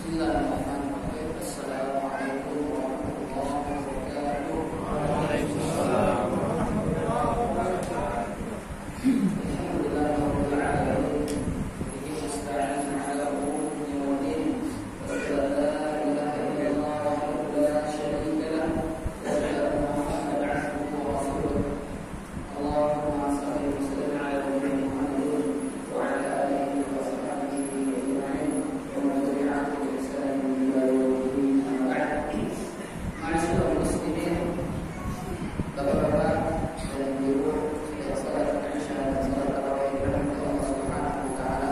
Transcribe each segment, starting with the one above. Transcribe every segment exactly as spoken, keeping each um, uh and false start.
Bismillahirrahmanirrahim. Assalamualaikum warahmatullahi wabarakatuh. Waalaikumsalam warahmatullahi wabarakatuh. Alhamdulillahirabbil alamin. Bihi nasta'in 'ala umuri dunya wad din. Wa la ilaha illallah wahdahu la syarika lah. Wa asyhadu anna Muhammadan 'abduhu wa rasuluh. Allahumma shalli wa sallim 'ala nabiyyina Muhammadin wa 'ala alihi wa sahbihi ajma'in. Wa man tabi'ahum bi ihsan ila yaumil din. Amma ba'd. Ma'asyiral muslimin, Bapak-bapak dan Ibu, yang salat Isya dan salat tarawih dirahmati Allah Subhanahu wa taala.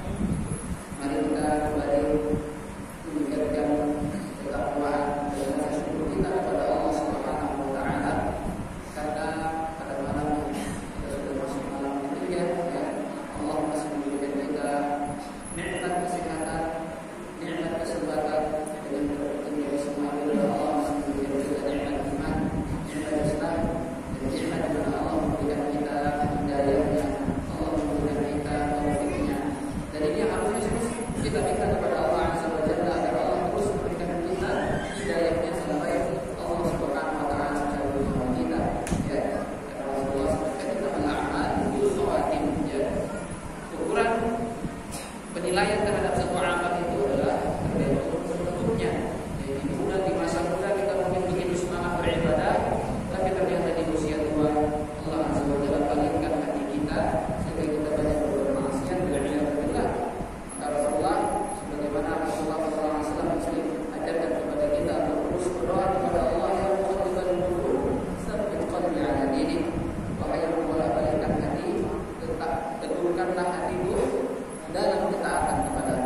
Mari kita kembali meningkatkan ketakwaan dan rasa syukur kita kepada Allah Subhanahu wa taala, karena pada malam kita sudah masuk malam ketiga, ya, Allah masih memberikan kita nikmat kesehatan, nikmat kesempatan dengan berkumpul semua adalah Allah masih memberikan kita nikmat iman, nikmat Islam, dan nikmat di mana Allah memberikan kita hidayahnya, Allah memberikan kita taufiknya. Dan ini yang harusnya terus kita minta kepada Allah Azza wa Jalla, agar Allah terus memberikan kita hidayahnya sampai Allah Subhanahu wa taala mencabut nyawa kita. Ya, kata Rasulullah sallallahu alaihi wasallam, "Al-a'mal bil khawatim." Ya. Ukuran penilaian terhadap satu amal itu adalah tergantung bentuknya. Jadi muda di masa muda kita mungkin begitu semangat beribadah, tapi ternyata di usia tua Allah Azza wa Jalla palingkan hati kita sehingga kita banyak berbuat maksiat dengan ilmu. Maka Rasulullah, sebagaimana Rasulullah sallallahu alaihi wasallam Muslim ajarkan kepada kita untuk terus berdoa kepada Allah, ya muqallibal qulub, tsabbit qalbi ala dinik. Wahai yang membolak-balikkan hati, tetap teguhkanlah hatiku dalam ketaatan kepada-Mu.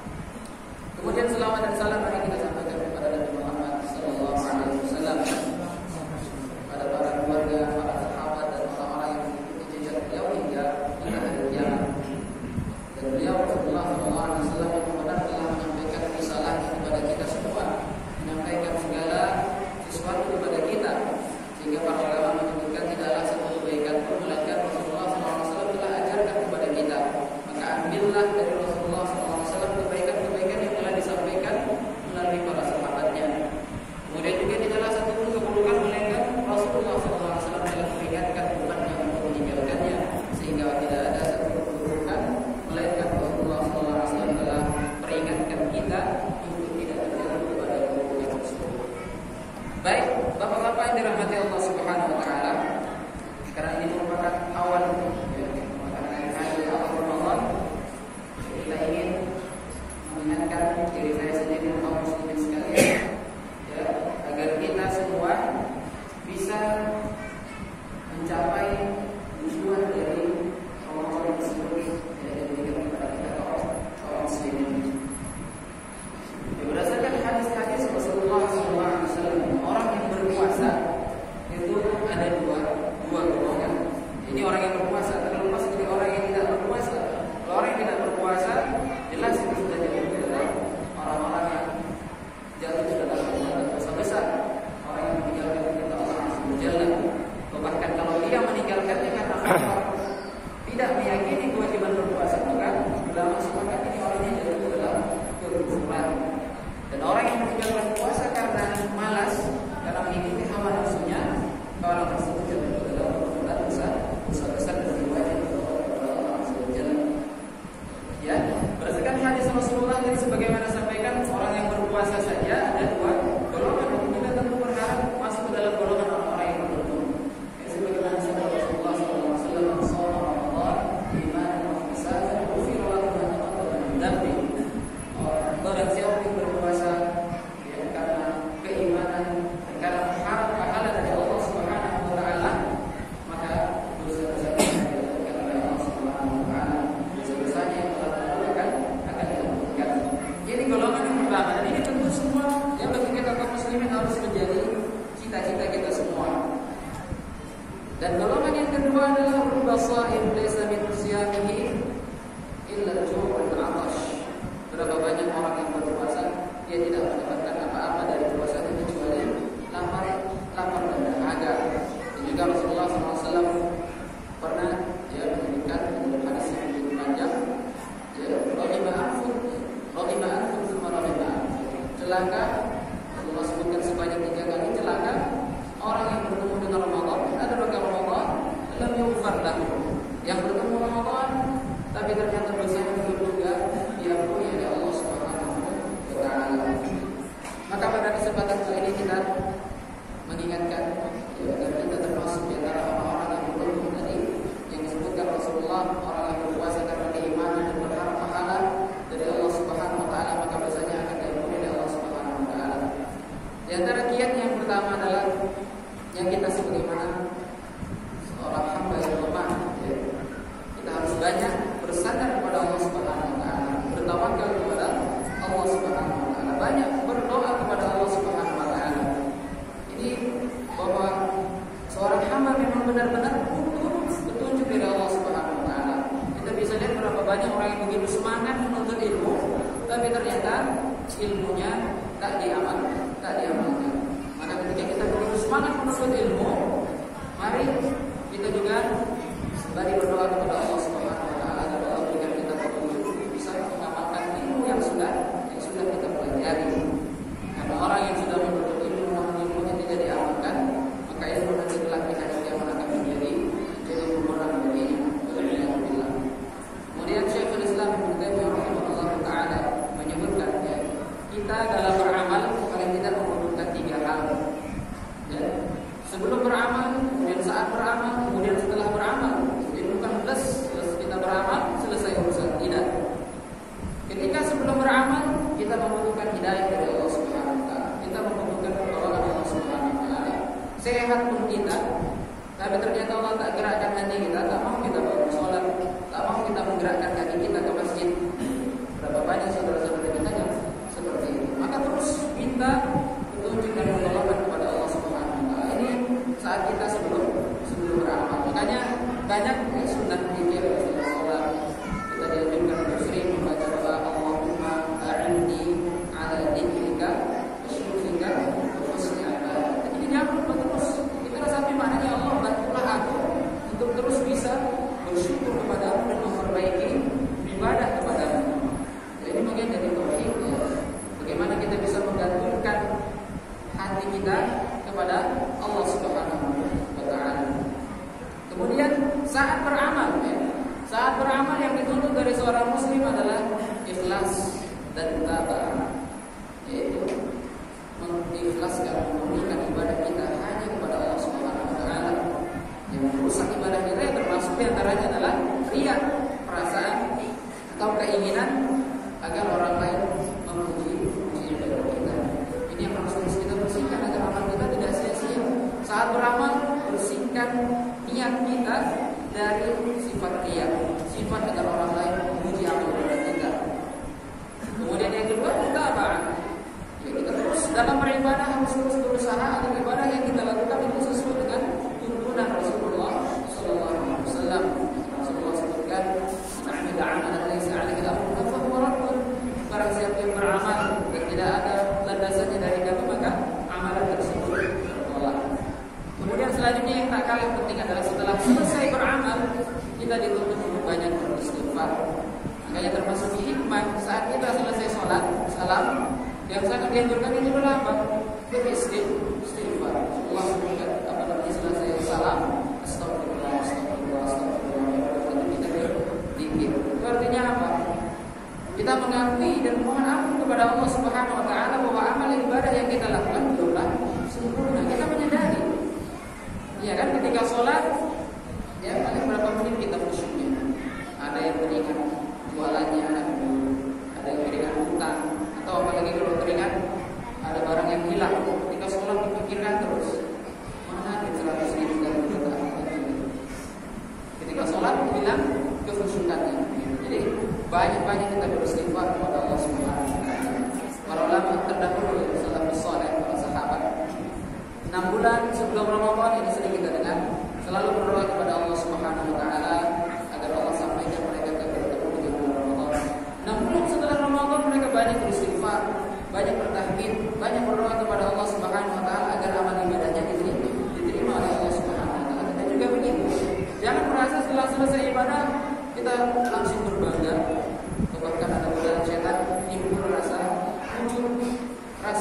Kemudian selawat dan salam mari kita sampaikan kepada Nabi Muhammad sallallahu alaihi wasallam, pada para keluarga, para sahabat dan orang-orang yang mengikuti jejak beliau hingga pada hari kiamat. Dan beliau Rasulullah sallallahu alaihi wasallam yang benar telah menyampaikan risalahnya kepada kita semua, menyampaikan segala sesuatu kepada kita, sehingga para ulama menyebutkan tidaklah satu kebaikan pun melainkan Rasulullah sallallahu alaihi wasallam telah ajarkan kepada kita. Maka ambillah dari Rasulullah sallallahu alaihi wasallam kebaikan-kebaikan yang telah disampaikan melalui para sahabatnya. Kemudian juga tidaklah satu pun keburukan melainkan Rasulullah sallallahu alaihi wasallam telah memperingatkan umatnya untuk meninggalkannya, sehingga tidak ada satu keburukan melainkan Rasulullah sallallahu alaihi wasallam telah peringatkan kita untuk tidak terjatuh kepada keburukan tersebut. Baik, bapak-bapak yang dirahmati Allah Subhanahu wa taala, sekarang ini merupakan awal ya, merupakan hari awal Ramadan. Kita ingin mengingatkan diri saya sendiri dan kaum muslimin sekalian, ya, agar kita semua bisa mencapai tujuan dari Ramadan tersebut yang diberikan kepada kita kaum kaum muslimin. Ya, berdasarkan hadis-hadis Rasulullah sallallahu alaihi wasallam, orang yang berpuasa itu ada dua dua golongan. Ini orang yang berpuasa, terlepas dari orang yang tidak berpuasa. Kalau orang yang tidak berpuasa, jelas itu sudah jatuh ke dalam orang-orang yang jatuh ke dalam dosa besar. Orang yang meninggalkan perintah Allah Azza wa Jalla. Bahkan kalau dia meninggalkannya karena tidak meyakini kewajiban berpuasa, maka ulama sepakat ini orangnya jatuh ke dalam kekufuran. Dan orang yang meninggalkan puasa karena malas, karena mengikuti hawa nafsunya, orang tersebut jatuh ke dalam perbuatan dosa dosa besar dan riwayat kepada Allah Azza wa Jalla. Ya, berdasarkan hadis Rasulullah tadi sebagaimana sampaikan, orang yang berpuasa saja ada dua golongan, dan kita tentu berharap masuk ke dalam golongan orang-orang yang beruntung. Ya, sebagaimana sabda Rasulullah sallallahu alaihi wasallam, "Shawma Ramadan imanan wa ihtisaban, ghufira lahu ma taqaddama min dhanbi." Barang siapa yang berpuasa ya, karena keimanan dan karena berharap pahala dari Allah Subhanahu wa taala, maka dosa-dosanya diampuni oleh Allah Subhanahu wa taala. Dosa-dosanya yang telah dilakukan akan diampunkan. Ini golongan yang pertama, dan ini tentu semua yang bagi kita kaum muslimin harus menjadi cita-cita kita semua. Dan golongan yang kedua adalah rubba sha'im laysa min siyamihi illa al-ju' wal 'atash. Berapa banyak orang yang berpuasa, dia tidak mendapatkan apa-apa dari puasanya kecuali lapar, lapar dan dahaga. Dan juga Rasulullah sallallahu alaihi wasallam pernah ya menyebutkan dalam hadis yang begitu panjang, ya, "Rahimah anfur, rahimah anfur, semua rahimah celaka, Rasulullah sebutkan sebanyak tiga kali celaka orang yang bertemu dengan Ramadan, ada rakaat Ramadan, lam yughfar lahu. Yang bertemu Ramadan tapi ternyata dosanya belum juga diampuni oleh Allah Subhanahu wa taala. Maka pada kesempatan kali ini kita mengingatkan ya, agar kita termasuk di antara orang-orang yang beruntung tadi yang disebutkan Rasulullah, orang yang berpuasa karena keimanan dan berharap pahala dari Allah Subhanahu wa taala, maka dosanya akan diampuni oleh Allah Subhanahu wa taala. Di antara kiat yang pertama adalah yang kita sebagaimana seorang hamba yang lemah, ya, kita harus banyak bersandar kepada Allah Subhanahu wa taala, bertawakal kepada Allah Subhanahu wa taala, banyak berdoa kepada Allah Subhanahu wa taala. Ini bahwa seorang hamba memang benar-benar butuh petunjuk dari Allah Subhanahu wa taala. Kita bisa lihat berapa banyak orang yang begitu semangat menuntut ilmu, tapi ternyata ilmunya tak diamalkan, tak diamalkan. Maka ketika kita begitu semangat menuntut ilmu, mari kita juga sembari berdoa kepada Allah Subhanahu wa taala agar Allah berikan kita petunjuk bisa mengamalkan ilmu yang sudah yang sudah kita pelajari. Karena orang yang sudah menuntut ilmu namun ilmunya tidak diamalkan, maka ilmu nanti kelak di hari kiamat akan menjadi jadi bumerang baginya. Alhamdulillah. Kemudian Syekhul Islam Ibnu Taimiyah rahimahullah taala menyebutkan ya, kita dalam beramal paling tidak membutuhkan tiga hal. Ya. Sebelum beramal, kemudian saat beramal, kemudian setelah beramal. Jadi bukan plus, plus kita beramal selesai urusan, tidak. Ketika sebelum beramal, kita membutuhkan hidayah dari Allah Subhanahu wa taala. Kita membutuhkan pertolongan Allah Subhanahu wa taala. Sehat pun kita, tapi ternyata Allah tak gerakkan hati kita, tak mau kita bangun sholat, tak mau kita menggerakkan kaki kita ke masjid. Berapa banyak saudara-saudara kita yang seperti itu. Maka terus minta petunjuk dan pertolongan kepada Allah Subhanahu wa taala. Ini saat kita sebelum sebelum beramal. Makanya banyak ya, sunnah zikir setelah sholat. Kita dianjurkan untuk sering membaca doa Allahumma a'inni ala dzikrika wa syukrika wa husni ibadatik. Ini jangan lupa terus. Kita sampai maknanya Allah bantulah aku untuk terus bisa bersyukur kepadamu dan memperbaiki ibadah kepadamu. Jadi bagian dari tauhid ya. Bagaimana kita bisa menggantungkan hati kita kepada Allah Subhanahu wa taala. Kemudian saat beramal ya. Saat beramal yang dituntut dari seorang muslim adalah ikhlas dan tabaah. Yaitu mengikhlaskan, memurnikan ibadah kita hanya kepada Allah Subhanahu wa taala. Yang merusak ibadah kita yang termasuk di antaranya adalah riya, perasaan atau keinginan agar orang lain memuji ibadah kita. Ini yang harus kita bersihkan agar amal kita tidak sia-sia. Saat beramal, bersihkan niat kita dari sifat riya, sifat agar orang lain memuji amal ibadah kita. Kemudian yang kedua, mutaba'ah. Ya, kita terus dalam beribadah harus terus berusaha agar ibadah yang kita lakukan itu sesuai dengan tuntunan Rasulullah sallallahu alaihi wasallam. Rasulullah sebutkan, "Man 'amila 'amalan laisa 'alaihi amruna fa huwa raddun." Barang siapa yang beramal dan tidak ada landasannya dari kami, maka amalan tersebut tertolak. Kemudian selanjutnya yang tak kalah penting adalah setelah selesai beramal, kita dituntut untuk banyak beristighfar. Makanya termasuk hikmah saat kita selesai sholat, salam, yang sangat dianjurkan itu adalah apa? Beristighfar. Allah sebutkan apabila selesai salam, astagfirullah, astagfirullah, astagfirullah. Itu kita berzikir. Itu artinya apa? Kita mengakui dan mohon ampun kepada Allah Subhanahu wa taala bahwa amal ibadah yang kita lakukan belumlah sempurna. Kita menyadari. Ya kan, ketika sholat ya paling berapa menit kita khusyuknya. Ada yang teringat jualannya, ada yang teringat hutang, atau apalagi kalau teringat ada barang yang hilang. Ketika sholat dipikirkan terus, mana ada seratus ribu dan juta. Ketika sholat hilang kekhusyukannya. Jadi banyak-banyak kita beristighfar kepada Allah Subhanahu wa taala. Para ulama terdahulu salafus saleh, para sahabat, enam bulan sebelum Ramadan ini sering kita dengar selalu berdoa kepada Allah Subhanahu wa taala agar Allah sampaikan mereka ke bertemu di bulan Ramadan. enam bulan setelah Ramadan mereka banyak beristighfar, banyak bertahmid, banyak berdoa kepada Allah Subhanahu wa taala agar amal ibadahnya diterima, diterima oleh Allah Subhanahu wa taala. Dan juga begitu. Jangan merasa setelah selesai ibadah kita langsung berbangga. Bahkan ada godaan setan timbul rasa muncul rasa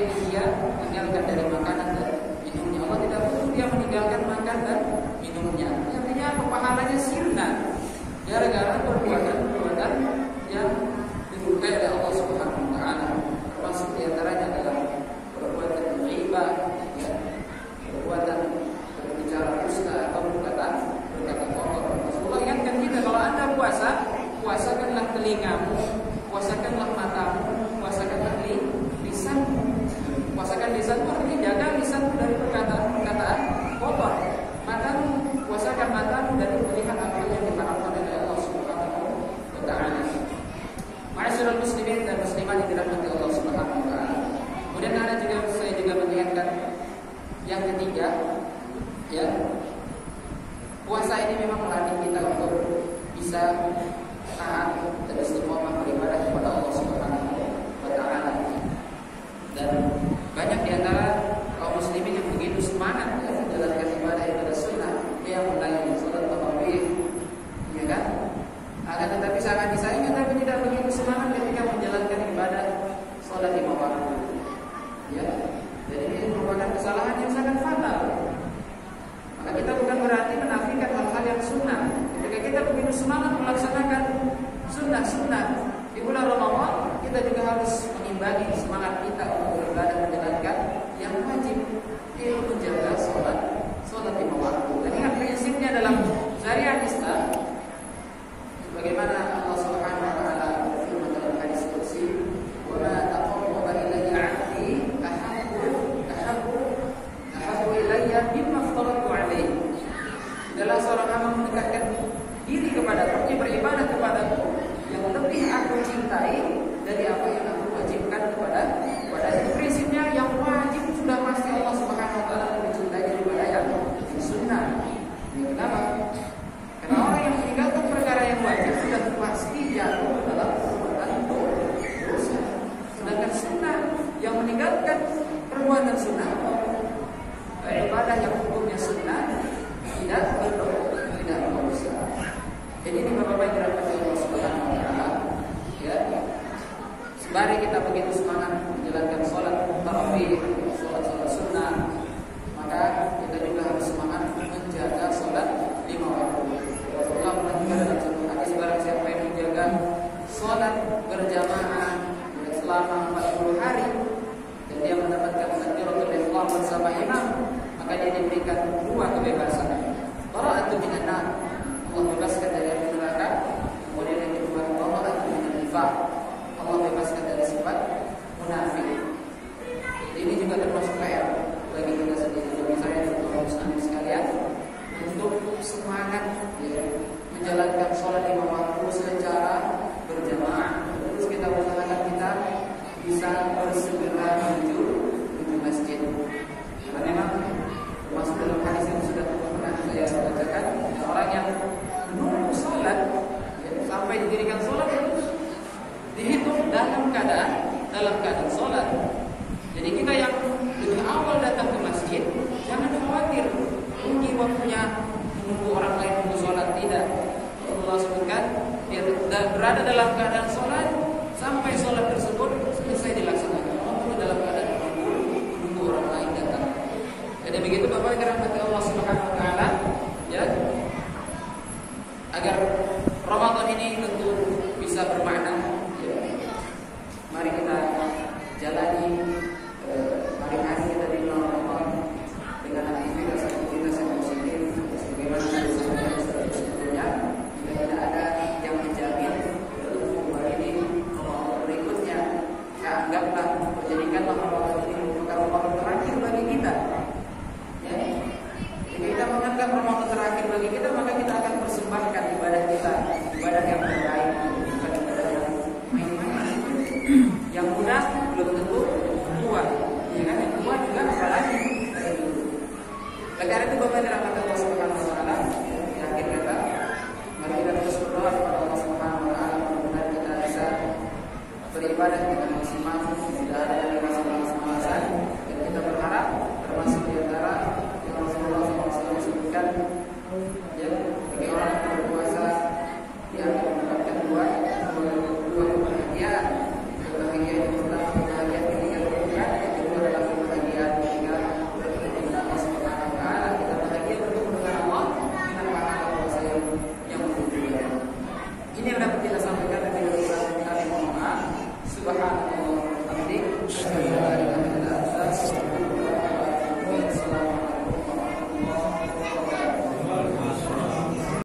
dia meninggalkan dari makanan dan minumnya. Allah tidak butuh dia meninggalkan makan dan minumnya. Artinya apa? Pahalanya sirna gara-gara perbuatan-perbuatan yang dimurkai oleh Allah Subhanahu wa taala. Termasuk di antaranya adalah perbuatan ghibah, ya, perbuatan berbicara dusta atau berkata berkata kotor. Rasulullah ingatkan kita, kalau Anda puasa, puasakanlah telingamu, puasakanlah matamu, puasakanlah lisanmu. Puasakan lisanmu artinya jaga lisanmu dari perkataan-perkataan kotor. Matamu, puasakan matamu dari melihat apa yang diharamkan oleh Allah Subhanahu wa taala. Ma'asyiral muslimin dan muslimat yang dirahmati Allah Subhanahu wa taala. Kemudian ada juga saya juga mengingatkan yang ketiga, ya. Puasa ini memang melatih kita untuk bisa taat dan istiqomah beribadah kepada Allah Subhanahu wa taala. Dan banyak di antara kaum muslimin yang begitu semangat ya, menjalankan ibadah ibadah sunnah, yang mulai salat tarawih, ya kan? Akan tetapi sangat disayangkan tapi tidak begitu semangat ketika menjalankan ibadah salat lima waktu. Ya, jadi ini merupakan kesalahan yang sangat fatal. Maka kita bukan berarti menafikan hal-hal yang sunnah. Ketika kita begitu semangat melaksanakan sunnah-sunnah di bulan Ramadan, kita juga harus mengimbangi semangat kita untuk beribadah menjalankan yang wajib, yaitu menjaga sholat sholat lima waktu. Dan ingat prinsipnya dalam syariat Islam, bagaimana Allah Subhanahu wa taala berfirman dalam hadis qudsi, "Wa ma taqarraba ilayya 'abdi ahabbu ahabbu ahabbu ilayya mimma aftaratu 'alaihi." Adalah seorang hamba mendekatkan diri kepadaku, beribadah kepadaku yang lebih aku cintai dari apa yang aku wajibkan kepada kepada prinsipnya yang wajib sudah pasti Allah Subhanahu wa taala lebih cintai daripada yang sunnah. Ini kenapa? Karena orang yang meninggalkan perkara yang wajib sudah pasti jatuh dalam perbuatan dosa. Sedangkan sunnah yang meninggalkan perbuatan sunnah, ibadah yang hukumnya sunnah tidak berdosa, tidak berdosa. Jadi ini Bapak-bapak yang dirahmati Allah Subhanahu wa taala, ya. Sembari kita begitu semangat menjalankan sholat tarawih, sholat sholat sunnah, maka kita juga harus semangat menjaga sholat lima waktu. Rasulullah menunjukkan dalam satu hadis, barang siapa yang menjaga sholat berjamaah selama empat puluh hari dan dia mendapatkan takbiratul ihram bersama imam, maka dia diberikan dua kebebasan. Bara'atu minan nar, Allah bebaskan dari api neraka. Kemudian yang kedua, bara'atu minan nifaq, Allah bebaskan dari sifat munafik. Ini juga termasuk P R bagi kita sendiri, bagi saya dan kaum muslimin sekalian, untuk semangat ya, menjalankan sholat lima waktu secara berjamaah. Terus kita usahakan kita bisa bersegera menuju menuju masjid. Karena memang termasuk dalam hadis yang sudah pernah saya bacakan, orang yang menunggu sholat ya, sampai didirikan sholat itu dihitung dalam keadaan dalam keadaan sholat. Jadi kita yang lebih awal datang ke masjid, jangan khawatir tunggu waktunya menunggu orang lain menunggu sholat. Tidak, Allah sebutkan dia berada dalam keadaan sholat sampai sholat tersebut selesai dilaksanakan. Allah dalam keadaan menunggu menunggu orang lain datang. Jadi begitu Bapak dirahmati Allah Subhanahu wa taala, ya. Agar Ramadan ini tentu bisa bermakna, ya. Mari kita jalani eh, hari-hari kita di bulan Ramadan dengan aktivitas-aktivitas yang positif, sebagaimana disebutkan sebelumnya. Jika tidak ada yang menjamin untuk hari ini Ramadan berikutnya, ya, anggaplah, jadikanlah Ramadan ini merupakan Ramadan terakhir bagi kita. Ya. Jika kita menganggap Ramadan terakhir bagi kita, maka kita akan persembahkan ibadah kita, ibadah yang terbaik, bukan ibadah yang main-main. Yang mudah belum tentu tua, ya kan? Yang tua juga apalagi dari dulu. Oleh karena itu Bapak dirahmati Allah Subhanahu wa taala, di akhir kata, mari kita terus berdoa kepada Allah Subhanahu wa taala mudah-mudahan kita bisa beribadah dengan maksimal, tidak ada lagi masalah-masalah, dan kita berharap termasuk di antara yang Rasulullah shallallahu alaihi wasallam sebutkan, ya, bagi orang yang berpuasa dia akan mendapatkan dua dua dua kebahagiaan. Kebahagiaan yang pertama kebahagiaan ketika berbuka, yang kedua Ini yang dapat kita sampaikan, dan kami mohon maaf. Subhanallah wa bihamdihi, asyhadu an la ilaha